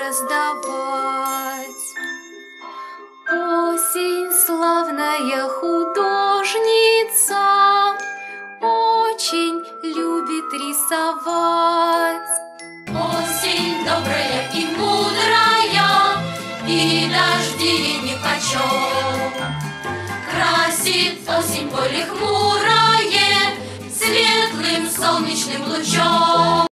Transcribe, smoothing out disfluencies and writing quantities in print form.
раздавать. Осень славная художница, очень любит рисовать. Осень добрая и мудрая, и дожди нипочем. Красит осень поле хмурое светлым солнечным лучом.